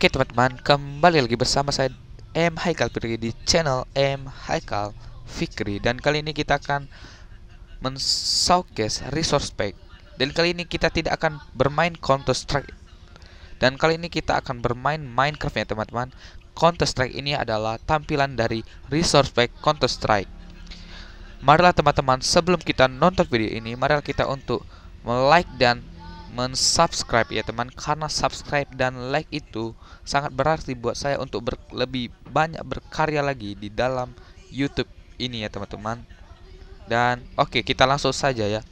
Oke teman-teman, kembali lagi bersama saya M Haikal Fikri di channel M Haikal Fikri. Dan kali ini kita akan men-showcase Resourspack. Dan kali ini kita tidak akan bermain Counter Strike. Dan kali ini kita akan bermain Minecraft ya teman-teman. Counter Strike ini adalah tampilan dari Resourspack Counter Strike. Marilah teman-teman, sebelum kita nonton video ini, marilah kita untuk like dan mensubscribe ya teman, karena subscribe dan like itu sangat berarti buat saya untuk lebih banyak berkarya lagi di dalam YouTube ini ya teman-teman. Dan oke, kita langsung saja ya.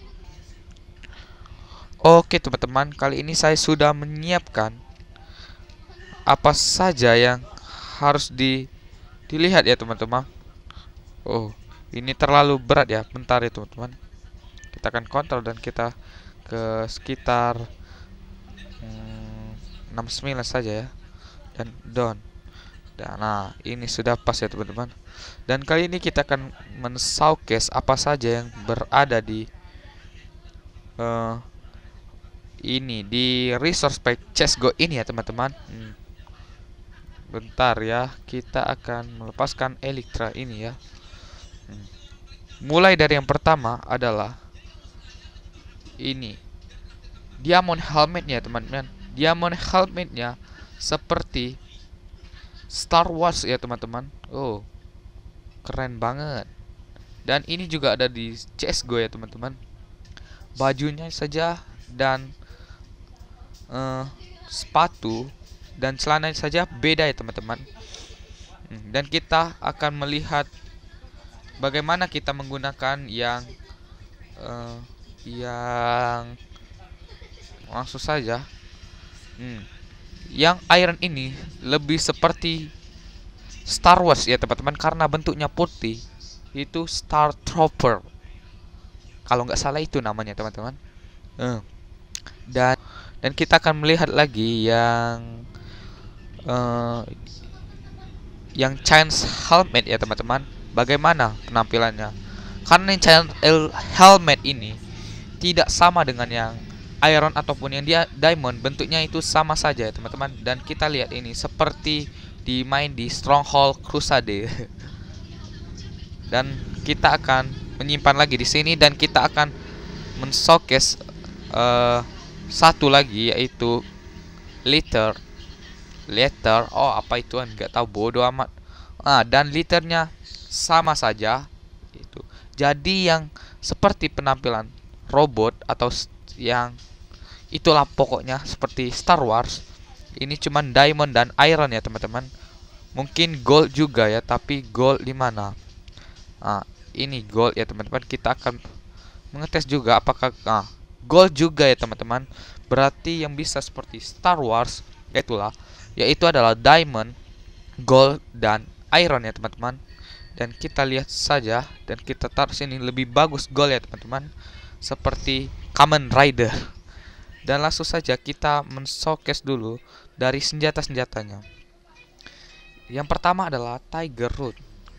Oke teman-teman, kali ini saya sudah menyiapkan apa saja yang harus dilihat ya teman-teman. Oh, ini terlalu berat ya, bentar ya teman-teman. Kita akan kontrol dan kita ke sekitar 69 saja ya, dan down. Dan nah, ini sudah pas ya teman-teman. Dan kali ini kita akan men-showcase apa saja yang berada di ini di Resourspack CSGO ini ya teman-teman. Bentar ya, kita akan melepaskan Elytra ini ya. Mulai dari yang pertama adalah ini diamond helmetnya teman-teman. Diamond helmetnya seperti Star Wars ya teman-teman. Oh, keren banget. Dan ini juga ada di CSGO ya teman-teman. Bajunya saja dan sepatu dan celananya saja beda ya teman-teman. Dan kita akan melihat bagaimana kita menggunakan yang langsung saja. Yang iron ini lebih seperti Star Wars ya teman-teman, karena bentuknya putih. Itu Star Trooper, kalau nggak salah itu namanya teman-teman. Dan kita akan melihat lagi yang Chance helmet ya teman-teman. Bagaimana penampilannya? Karena yang Chance helmet ini tidak sama dengan yang iron ataupun yang dia diamond, bentuknya itu sama saja ya teman-teman. Dan kita lihat ini seperti dimain di Stronghold Crusade. Dan kita akan menyimpan lagi di sini dan kita akan men-showcase satu lagi, yaitu letter. Oh, apa itu kan nggak tahu, bodoh amat. Dan letternya sama saja itu. Jadi yang seperti penampilan robot atau yang itulah pokoknya seperti Star Wars. Ini cuman diamond dan iron ya teman-teman. Mungkin gold juga ya, tapi gold di mana? Ini gold ya teman-teman. Kita akan mengetes juga apakah gold juga ya teman-teman. Berarti yang bisa seperti Star Wars yaitu adalah diamond, gold dan iron ya teman-teman. Dan kita lihat saja dan kita taruh sini, lebih bagus gold ya teman-teman, seperti Kamen Rider. Dan langsung saja kita men-showcase dulu dari senjata-senjatanya. Yang pertama adalah Tiger Root.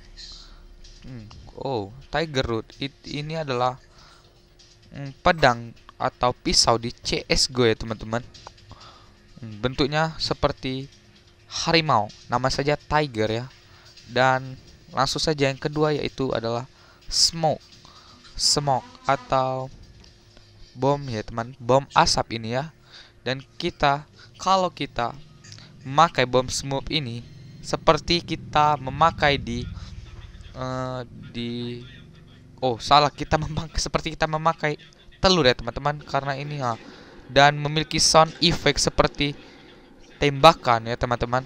Tiger Root ini adalah pedang atau pisau di CSGO ya teman-teman. Bentuknya seperti harimau, nama saja Tiger ya. Dan langsung saja yang kedua yaitu adalah Smoke atau bom ya teman, bom asap ini ya. Dan kalau kita memakai bom smoke ini seperti kita memakai seperti kita memakai telur ya teman-teman, karena ini dan memiliki sound effect seperti tembakan ya teman-teman.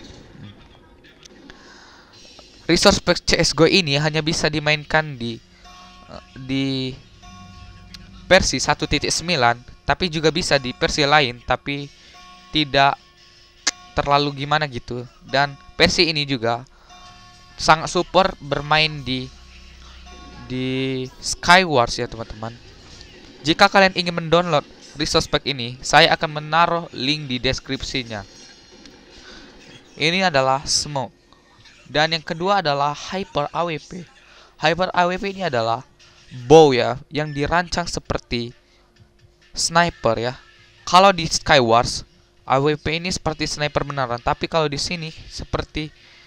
Resourspack CSGO ini hanya bisa dimainkan di versi 1.9, tapi juga bisa di versi lain, tapi tidak terlalu gimana gitu. Dan versi ini juga sangat super bermain di Skywars ya teman-teman. Jika kalian ingin mendownload Resourspack ini, saya akan menaruh link di deskripsinya. Ini adalah Smoke. Dan yang kedua adalah Hyper AWP. Hyper AWP ini adalah bow ya, yang dirancang seperti sniper ya. Kalau di Skywars AWP ini seperti sniper beneran, tapi kalau di sini seperti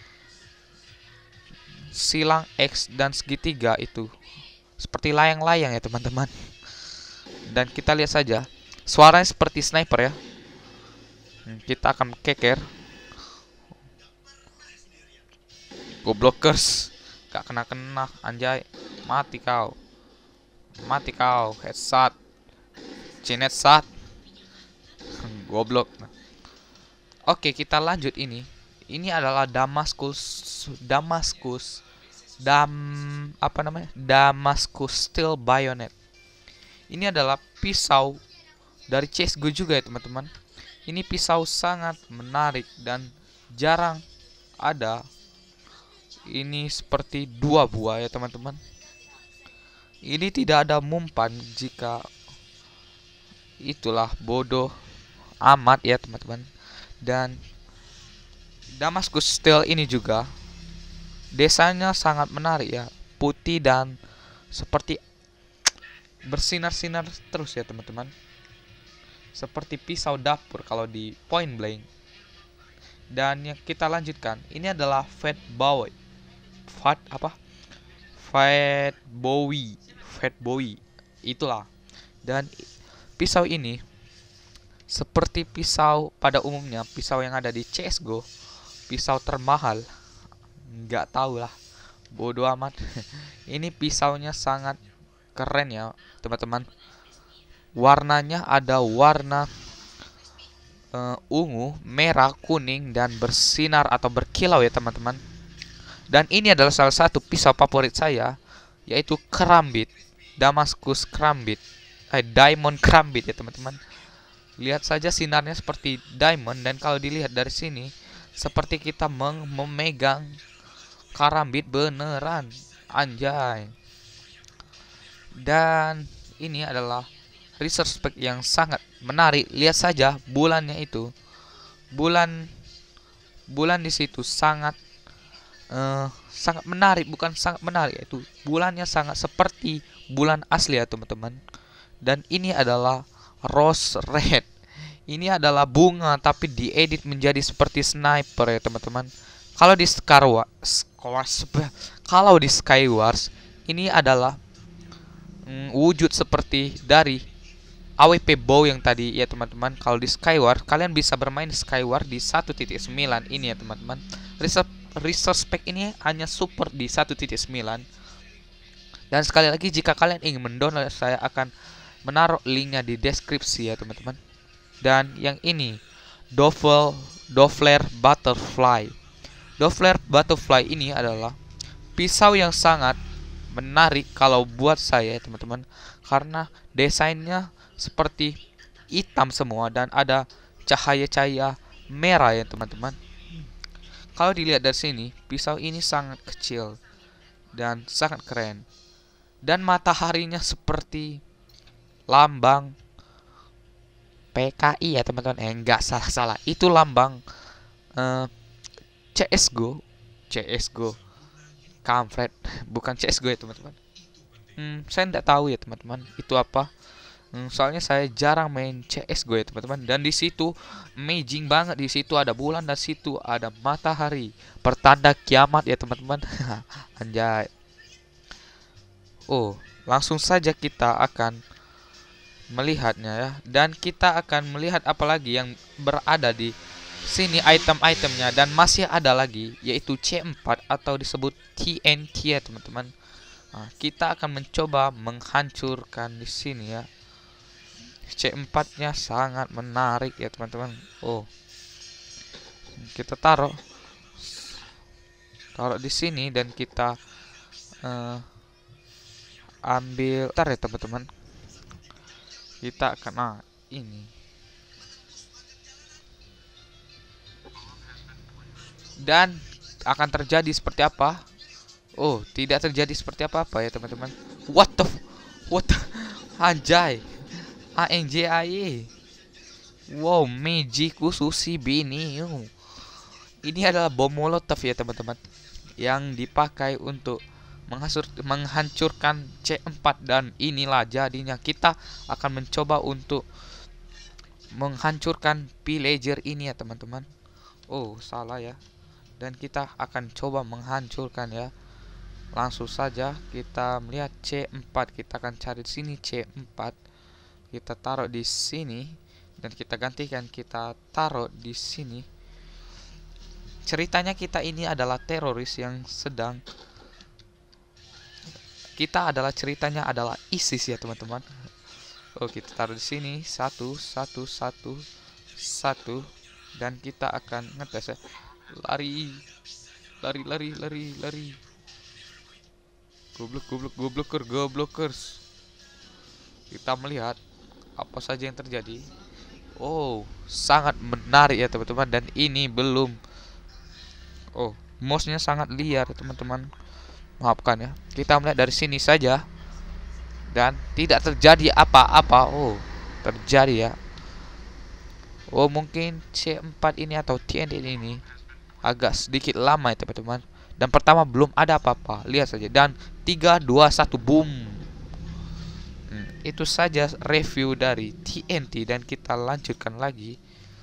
silang X dan segitiga itu seperti layang-layang ya teman-teman. Dan kita lihat saja, suaranya seperti sniper ya. Kita akan keker. Goblokers, gak kena-kena anjay. Mati kau. Mati kau, headshot. Cinet shot. Goblok. Oke, kita lanjut ini. Ini adalah Damascus Steel Bayonet. Ini adalah pisau dari CSGO juga ya teman-teman. Ini pisau sangat menarik dan jarang ada. Ini seperti 2 buah ya teman-teman. Ini tidak ada mumpan jika itulah bodoh amat ya teman-teman. Dan Damascus Steel ini juga desainnya sangat menarik ya, putih dan seperti bersinar-sinar terus ya teman-teman, seperti pisau dapur kalau di point blank. Dan yang kita lanjutkan, ini adalah Fat Bowie itulah. Dan pisau ini seperti pisau pada umumnya, pisau yang ada di CSGO, pisau termahal, nggak tahu lah, bodoh amat. Ini pisaunya sangat keren ya teman-teman. Warnanya ada warna ungu, merah, kuning, dan bersinar atau berkilau ya teman-teman. Dan ini adalah salah satu pisau favorit saya, yaitu Karambit, Damascus Karambit, Diamond Karambit ya teman-teman. Lihat saja sinarnya seperti diamond, dan kalau dilihat dari sini seperti kita memegang karambit beneran, anjay. Dan ini adalah Resourspack yang sangat menarik. Lihat saja bulannya itu, bulan di situ sangat menarik, bukan sangat menarik, itu bulannya sangat seperti bulan asli ya teman-teman. Dan ini adalah Rose Red. Ini adalah bunga tapi diedit menjadi seperti sniper ya teman-teman. Kalau di Skywars ini adalah wujud seperti dari AWP bow yang tadi ya teman-teman. Kalau di Skywars kalian bisa bermain Skywars di 1.9 ini ya teman-teman. Resourspack ini hanya support di 1.9. Dan sekali lagi, jika kalian ingin mendownload, saya akan menaruh linknya di deskripsi ya teman-teman. Dan yang ini Doppler Butterfly. Doppler Butterfly ini adalah pisau yang sangat menarik kalau buat saya ya teman-teman, karena desainnya seperti hitam semua dan ada cahaya-cahaya merah ya teman-teman. Kalau dilihat dari sini, pisau ini sangat kecil dan sangat keren. Dan mataharinya seperti lambang PKI ya teman-teman. Enggak, salah. Itu lambang CSGO. Kampret, bukan CSGO ya teman-teman. Saya tidak tahu ya teman-teman itu apa. Soalnya saya jarang main CSGO ya teman-teman. Dan di situ amazing banget, di situ ada bulan dan situ ada matahari, pertanda kiamat ya teman-teman. Anjay. Oh, langsung saja kita akan melihatnya ya. Dan kita akan melihat apalagi yang berada di sini, item-itemnya. Dan masih ada lagi, yaitu C4 atau disebut TNT ya teman-teman. Nah, kita akan mencoba menghancurkan di sini ya. C4-nya sangat menarik ya teman-teman. Oh, kita taruh di sini dan kita ambil. Ntar ya teman-teman, kita akan ini. Dan akan terjadi seperti apa? Oh, tidak terjadi seperti apa-apa ya teman-teman. What anjay. ANJAY. Wow, magiku susi bini. Ini adalah bom molotov ya teman-teman, yang dipakai untuk menghancurkan C4. Dan inilah jadinya, kita akan mencoba untuk menghancurkan villager ini ya teman-teman. Oh, salah ya. Dan kita akan coba menghancurkan ya. Langsung saja kita melihat C4. Kita akan cari di sini C4. Kita taruh di sini dan kita gantikan, kita taruh di sini. Ceritanya kita ini adalah teroris yang sedang ceritanya adalah ISIS ya teman-teman. Oh, kita taruh di sini satu dan kita akan ngetes ya. Lari. Goblokers. Kita melihat apa saja yang terjadi. Oh, sangat menarik ya teman-teman, dan ini belum. Oh, mouse-nya sangat liar teman-teman. Maafkan ya. Kita melihat dari sini saja dan tidak terjadi apa-apa. Oh, terjadi ya. Oh, mungkin C4 ini atau TNT ini agak sedikit lama ya teman-teman. Dan pertama belum ada apa-apa. Lihat saja. Dan 3, 2, 1 boom. Itu saja review dari TNT, dan kita lanjutkan lagi.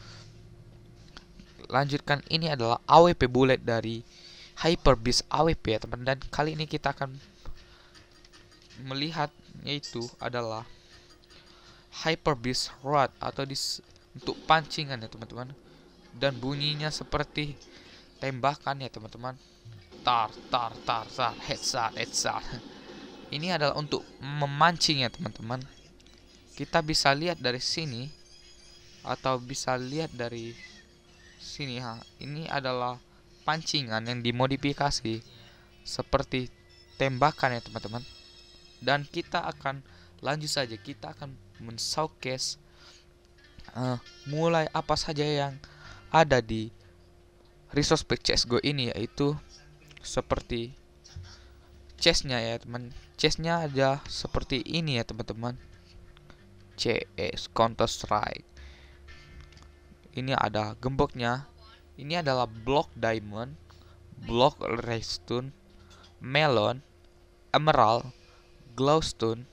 Ini adalah AWP bullet dari Hyper Beast AWP ya teman. Dan kali ini kita akan melihat yaitu adalah Hyper Beast Rod atau untuk pancingan ya teman-teman. Dan bunyinya seperti tembakan ya teman-teman. Tar, headshot. Ini adalah untuk memancing ya teman-teman. Kita bisa lihat dari sini atau bisa lihat dari sini ha. Ini adalah pancingan yang dimodifikasi seperti tembakan ya teman-teman. Dan kita akan lanjut saja. Kita akan men-showcase mulai apa saja yang ada di Resourspack CSGO ini, yaitu seperti chestnya ya teman. Chestnya ada seperti ini ya teman-teman. CS Counter Strike. Ini ada gemboknya. Ini adalah block diamond, block redstone, melon, emerald, glowstone,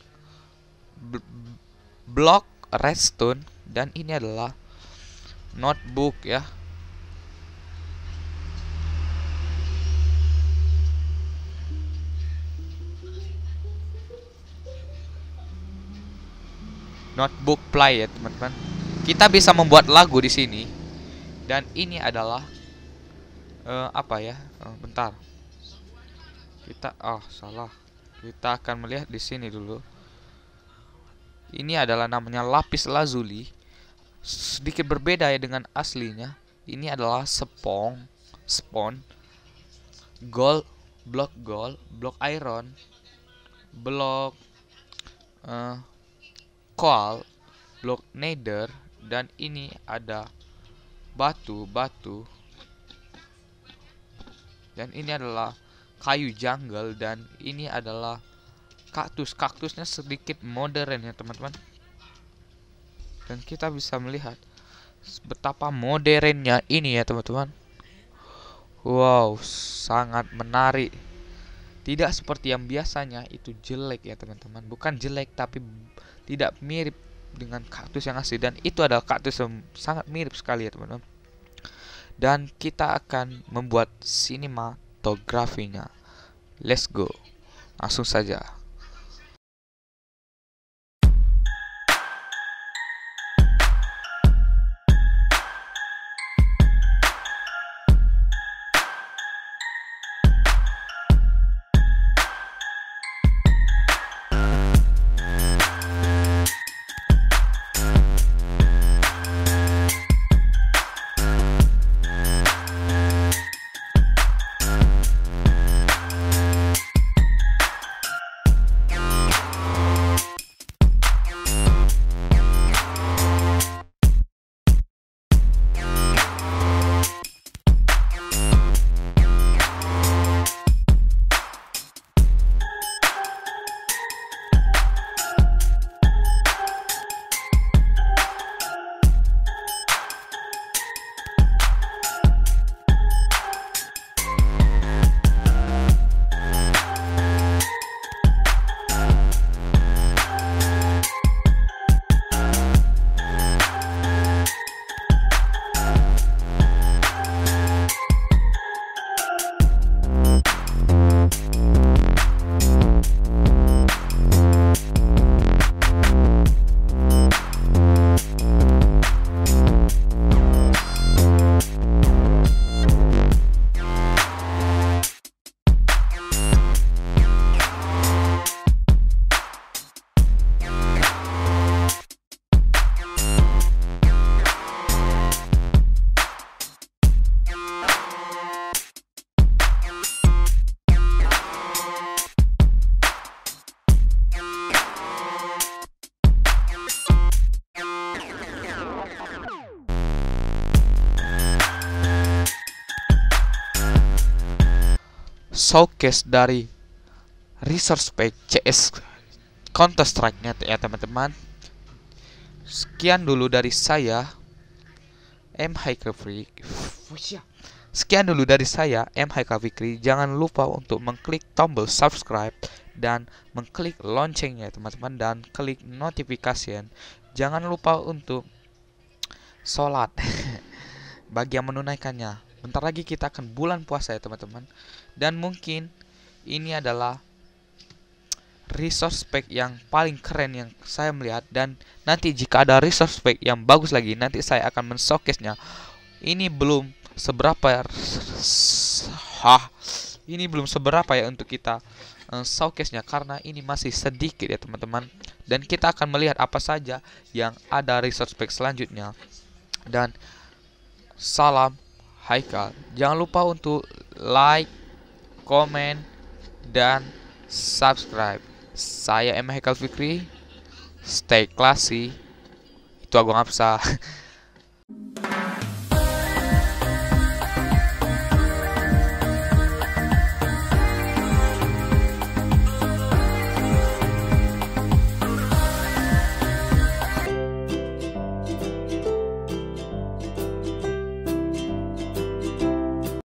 block redstone, dan ini adalah notebook ya. Notebook play ya teman-teman. Kita bisa membuat lagu di sini. Dan ini adalah apa ya? Bentar. Salah. Kita akan melihat di sini dulu. Ini adalah namanya lapis lazuli. Sedikit berbeda ya dengan aslinya. Ini adalah spawn, block gold, block iron, block coal, block nether, dan ini ada batu. Dan ini adalah kayu jungle, dan ini adalah kaktusnya sedikit modern ya teman-teman. Dan kita bisa melihat betapa modernnya ini ya teman-teman. Wow, sangat menarik. Tidak seperti yang biasanya itu jelek ya teman-teman. Bukan jelek, tapi tidak mirip dengan kaktus yang asli. Dan itu adalah kaktus yang sangat mirip sekali ya teman-teman. Dan kita akan membuat sinematografinya. Let's go. Langsung saja. showcase dari Resourspack CS Counter Strike-nya ya teman-teman. Sekian dulu dari saya, M Haikal Fikri. Sekian dulu dari saya, M Haikal Fikri. Jangan lupa untuk mengklik tombol subscribe dan mengklik loncengnya teman-teman, dan klik notification. Jangan lupa untuk sholat bagi yang menunaikannya. Bentar lagi kita akan bulan puasa ya teman-teman. Dan mungkin ini adalah Resourspack yang paling keren yang saya melihat, dan nanti jika ada Resourspack yang bagus lagi, nanti saya akan men-showcase-nya. Ini belum seberapa ya, ini belum seberapa ya untuk kita showcase-nya, karena ini masih sedikit ya teman-teman. Dan kita akan melihat apa saja yang ada Resourspack selanjutnya. Dan salam Haikal. Jangan lupa untuk like, komen, dan subscribe. Saya M Haikal Fikri. Stay classy. Itu Agung Apsa.